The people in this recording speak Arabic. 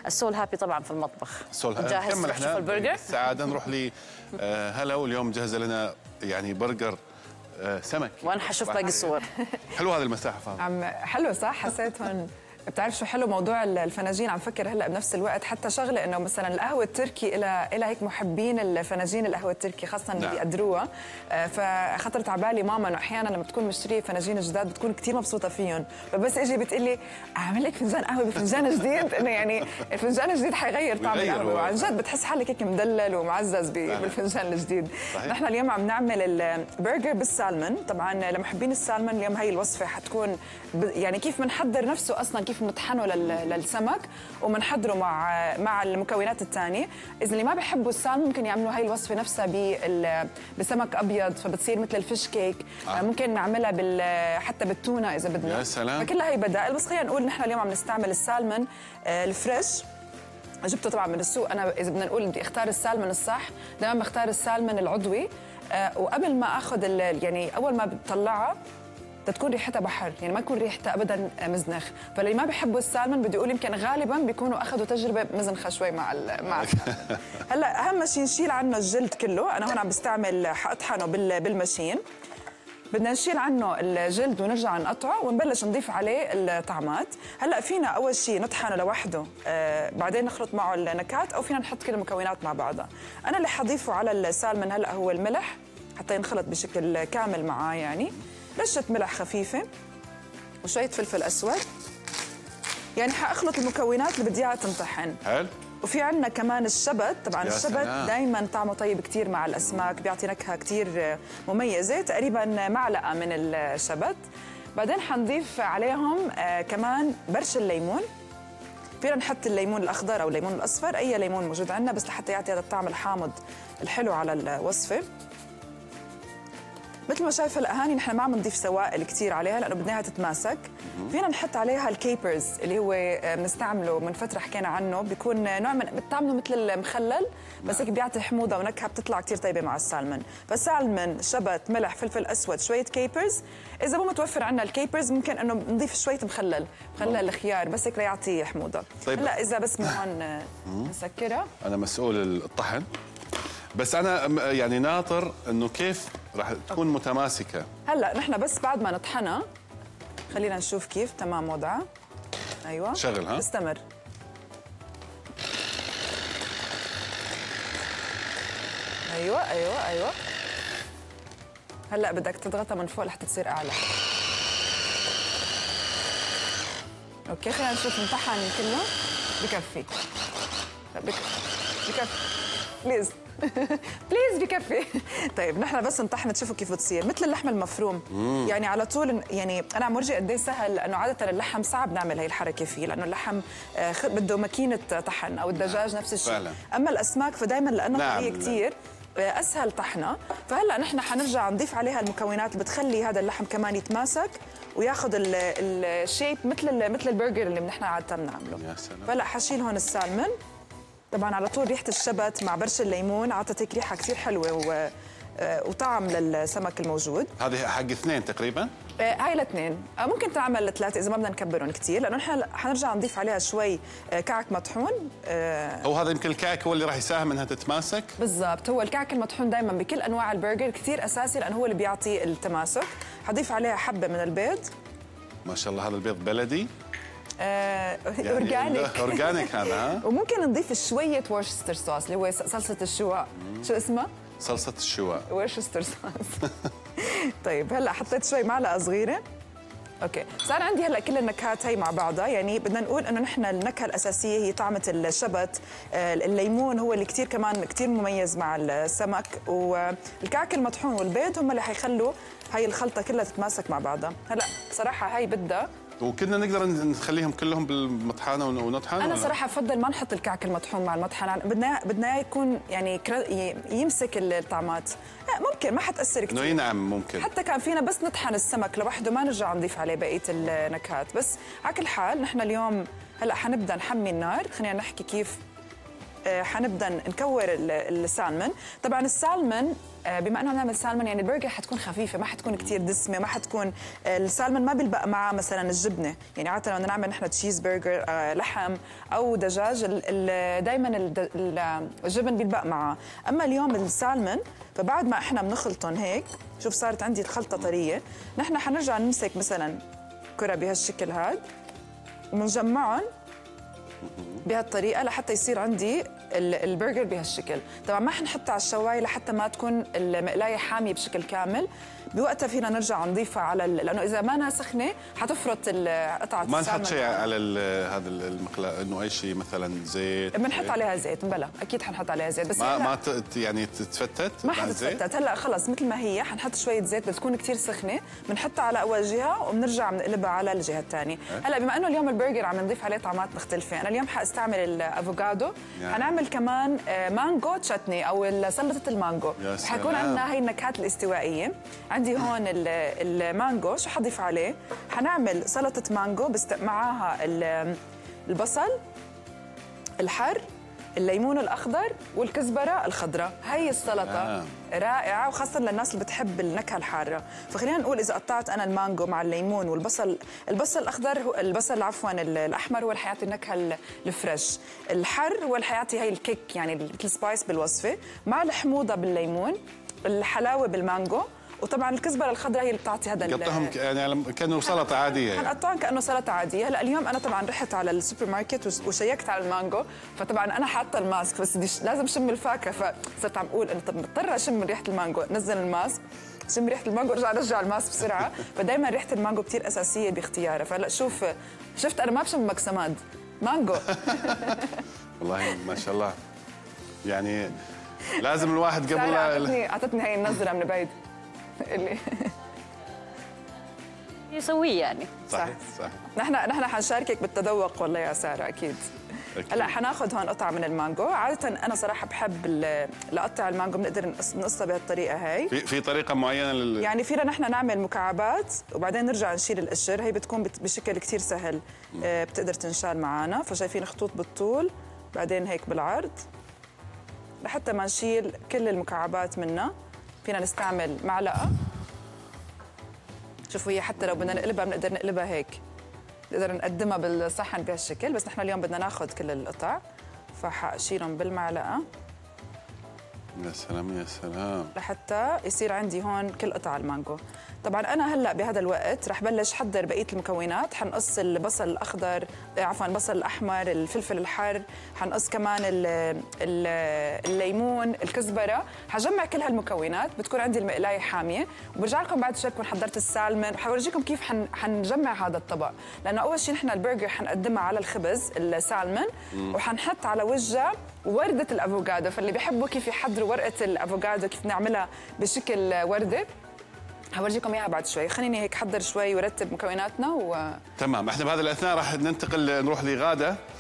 السول هابي طبعا في المطبخ. جاهز نروح نشوف البرجر. سعادة نروح لي هلا، واليوم جهز لنا يعني برجر سمك، وانا حشوف باقي الصور. حلو هذه المساحة فاضل. عم حلو صح؟ حسيت هون بتعرف شو حلو موضوع الفناجين. عم فكر هلا بنفس الوقت حتى شغله انه مثلا القهوه التركي لها هيك محبين الفناجين القهوه التركي خاصه اللي بيقدروها. فخطرت على بالي ماما انه احيانا لما تكون مشتريه فناجين جداد بتكون كثير مبسوطه فيهم، فبس اجي بتقول لي اعمل لك فنجان قهوه بفنجان جديد، انه يعني الفنجان الجديد حيغير طعم القهوه، وعن جد بتحس حالك هيك مدلل ومعزز بالفنجان الجديد. نحن اليوم عم نعمل البرجر بالسالمون. طبعا لمحبين السالمون اليوم هي الوصفه حتكون يعني كيف بنحضر نفسه اصلا، كيف بنطحنه للسمك وبنحضره مع المكونات الثانيه. اذا اللي ما بيحبوا السالمون ممكن يعملوا هاي الوصفه نفسها بسمك ابيض، فبتصير مثل الفيش كيك. ممكن نعملها حتى بالتونه اذا بدنا. يا سلام. فكلها هي بدائل، بس خلينا نقول نحن اليوم عم نستعمل السالمون الفريش. جبته طبعا من السوق. انا اذا بدنا نقول بدي اختار السالمون الصح دائما بختار السالمون العضوي. وقبل ما اخذ يعني اول ما بطلعها تكون ريحتها بحر، يعني ما يكون ريحتها ابدا مزنخ. فاللي ما بيحبوا السالمون بدي اقول يمكن غالبا بيكونوا اخذوا تجربه مزنخه شوي مع السالمون. هلا اهم شيء نشيل عنه الجلد كله. انا هون عم بستعمل حاطحنه بالماشين. بدنا نشيل عنه الجلد ونرجع نقطعه ونبلش نضيف عليه الطعمات. هلا فينا اول شيء نطحنه لوحده، بعدين نخلط معه النكهات، او فينا نحط كل المكونات مع بعضها. انا اللي حضيفه على السالمون هلا هو الملح حتى ينخلط بشكل كامل معاه، يعني رشة ملح خفيفة وشوية فلفل أسود. يعني حأخلط المكونات اللي بدي اياها تنطحن. حلو. وفي عندنا كمان الشبت. طبعا الشبت دائما طعمه طيب كثير مع الأسماك، بيعطي نكهة كثير مميزة. تقريبا معلقة من الشبت. بعدين حنضيف عليهم كمان برش الليمون. فينا نحط الليمون الأخضر أو الليمون الأصفر، أي ليمون موجود عندنا، بس لحتى يعطي هذا الطعم الحامض الحلو على الوصفة. مثل ما شايفه الأهاني نحن ما عم نضيف سوائل كثير عليها لانه بدنا اياها تتماسك. فينا نحط عليها الكيبرز اللي هو بنستعمله من فتره حكينا عنه، بيكون نوع من بتعمله مثل المخلل بس هيك بيعطي حموضه ونكهه بتطلع كثير طيبه مع السالمون. فالسالمون، شبت، ملح، فلفل اسود، شويه كيبرز. اذا مو متوفر عندنا الكيبرز ممكن انه نضيف شويه مخلل الخيار بس هيك ليعطي حموضه. طيب. هلا اذا بس من هون نسكرها. انا مسؤول الطحن، بس انا يعني ناطر انه كيف راح تكون متماسكه. هلا نحن بس بعد ما نطحنها خلينا نشوف كيف تمام وضعها. ايوه شغل. ها استمر. ايوه هلا بدك تضغطها من فوق لحتى تصير اعلى. اوكي خلينا نشوف نطحن كله. بكفي بليز بليز بكفي. طيب نحن بس نطحن تشوفوا كيف بتصير مثل اللحم المفروم. يعني على طول، يعني انا عم ورجي قد ايه سهل، لانه عاده اللحم صعب نعمل هي الحركه فيه، لانه اللحم بده ماكينه طحن، او الدجاج نفس الشيء. فعلا. اما الاسماك فدائما لانها طريه كثير اسهل طحنه. فهلا نحن حنرجع نضيف عليها المكونات اللي بتخلي هذا اللحم كمان يتماسك وياخذ الشيب مثل البرجر اللي نحن عاده بنعمله. يا سلام. فهلا حشيل هون السالمون. طبعا على طول ريحه الشبت مع برش الليمون عطت هيك ريحه كثير حلوه وطعم للسمك الموجود. هذه حق 2 تقريبا؟ هاي ل2، ممكن تعمل ل3 اذا ما بدنا نكبرهم كثير، لانه نحن حنرجع نضيف عليها شوي كعك مطحون. هو هذا يمكن الكعك هو اللي راح يساهم انها تتماسك؟ بالضبط. هو الكعك المطحون دائما بكل انواع البرجر كثير اساسي، لانه هو اللي بيعطي التماسك. حضيف عليها حبه من البيض. ما شاء الله هذا البيض بلدي. يعني اورجانيك. اورجانيك هذا. ها وممكن نضيف شويه وورشستر صوص اللي هو صلصه الشواء. شو اسمها؟ صلصه الشواء. وورشستر صوص. طيب هلا حطيت شوي معلقه صغيره. اوكي صار عندي هلا كل النكهات هي مع بعضها. يعني بدنا نقول انه نحن النكهه الاساسيه هي طعمه الشبت. الليمون هو اللي كثير مميز مع السمك، والكعك المطحون والبيض هم اللي حيخلوا هي الخلطه كلها تتماسك مع بعضها. هلا صراحه هي بدها، وكنا نقدر نخليهم كلهم بالمطحنه ونطحن. انا صراحه بفضل ما نحط الكعك المطحون مع المطحنه، بدنا يكون يعني يمسك الطعمات. ممكن ما حتاثر كثير. ينعم ممكن. حتى كان فينا بس نطحن السمك لوحده ما نرجع نضيف عليه بقيه النكهات. بس على كل حال نحن اليوم هلا حنبدا نحمي النار. خلينا نحكي كيف حنبدا نكور السالمون. طبعا السالمون بما انه نعمل سالمون يعني البرجر حتكون خفيفه، ما حتكون كثير دسمه، ما حتكون السالمون ما بيلبق معاه مثلا الجبنه، يعني عاده لما نعمل نحن تشيز برجر لحم او دجاج دائما الجبن بيلبق معاه. اما اليوم السالمون فبعد ما احنا بنخلطهم هيك، شوف صارت عندي الخلطه طريه، نحن حنرجع نمسك مثلا كره بهالشكل هاد وبنجمعهم بهالطريقه لحتى يصير عندي البرجر بهالشكل. طبعا ما حنحطها على الشوايه لحتى ما تكون المقلايه حاميه بشكل كامل، بوقتها فينا نرجع نضيفها على لانه اذا ما سخنه حتفرط قطعه ما نحط شيء على هذا المقلاة، انه اي شيء مثلا زيت بنحط عليها زيت، بلا اكيد حنحط عليها زيت، بس ما يعني تتفتت، ما حتتفتت. هلا خلص مثل ما هي حنحط شويه زيت بس تكون كثير سخنه، بنحطها على اول جهه وبنرجع بنقلبها على الجهه الثانيه. هلا بما انه اليوم البرجر عم نضيف عليه طعمات مختلفه، انا اليوم حاستعمل الافوكادو، حنعمل كمان مانجو تشاتني او سلطه المانجو، حيكون عندنا هي النكهات الاستوائيه. عندي هون المانجو، شو حضيف عليه؟ حنعمل سلطه مانجو بس معاها البصل الحر، الليمون الاخضر والكزبره الخضراء. هي السلطه رائعه وخاصه للناس اللي بتحب النكهه الحاره. فخلينا نقول اذا قطعت انا المانجو مع الليمون والبصل، البصل الاخضر هو الاحمر هو الحياتي النكهه الفريش، الحر هو الحياتي هي الكيك يعني مثل سبايس بالوصفه، مع الحموضه بالليمون، الحلاوه بالمانجو، وطبعا الكزبره الخضراء هي اللي بتعطي هذا قطعهم يعني كانه سلطه عاديه، حنقطعهم كانه سلطه عاديه. هلا اليوم انا طبعا رحت على السوبر ماركت وشيكت على المانجو، فطبعا انا حاطه الماسك بس لازم شم الفاكهه، فصرت عم اقول انه طب مضطره اشم ريحه المانجو، نزل الماسك شم ريحه المانجو رجع الماسك بسرعه. فدائما ريحه المانجو كثير اساسيه باختيارها. فهلا شفت انا ما بشم مكسمات مانجو. والله ما شاء الله، يعني لازم الواحد قبل اعطتني هي النظره من بعيد اللي يسويه يعني. صح. نحن حنشاركك بالتذوق والله يا ساره اكيد. هلا حناخذ هون قطعه من المانجو، عاده انا صراحه بحب لقطع المانجو بنقدر نقصها بهالطريقه هي. في طريقه معينه يعني فينا نحن نعمل مكعبات وبعدين نرجع نشيل القشر، هي بتكون بشكل كثير سهل، بتقدر تنشال معنا. فشايفين خطوط بالطول بعدين هيك بالعرض لحتى ما نشيل كل المكعبات منها. فينا نستعمل معلقه، شوفوا هي حتى لو بدنا نقلبها بنقدر نقلبها هيك، نقدر نقدمها بالصحن بهالشكل، بس نحن اليوم بدنا ناخذ كل القطع فحاشيلهم بالمعلقه. يا سلام يا سلام، لحتى يصير عندي هون كل قطع المانجو. طبعا انا هلا بهذا الوقت رح بلش احضر بقيه المكونات. حنقص البصل الاخضر، عفوا البصل الاحمر، الفلفل الحر، حنقص كمان الليمون، الكزبره، حجمع كل هالمكونات. بتكون عندي المقلايه حاميه وبرجع لكم بعد شوي بكون حضرت السالمون وحورجيكم كيف حنجمع هذا الطبق. لانه اول شيء نحن البرجر حنقدمها على الخبز السالمون وحنحط على وجهها ورده الافوكادو، فاللي بيحبوا كيف يحضروا ورقه الافوكادو كيف نعملها بشكل ورده هورجيكم اياها بعد شوي. خليني هيك احضر شوي ورتب مكوناتنا تمام. احنا بهذا الاثناء راح ننتقل نروح لغاده